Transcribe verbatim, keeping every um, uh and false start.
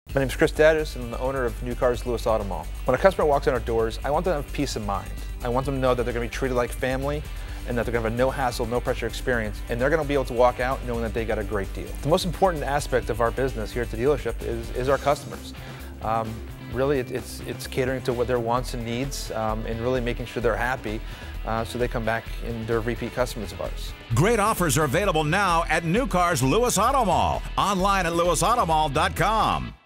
My name is Chris Daddis, and I'm the owner of New Cars Lewis Auto Mall. When a customer walks in our doors, I want them to have peace of mind. I want them to know that they're going to be treated like family and that they're going to have a no hassle, no pressure experience, and they're going to be able to walk out knowing that they got a great deal. The most important aspect of our business here at the dealership is, is our customers. Um, really, it, it's, it's catering to what their wants and needs um, and really making sure they're happy uh, so they come back and they're repeat customers of ours. Great offers are available now at New Cars Lewis Auto Mall, online at lewis auto mall dot com.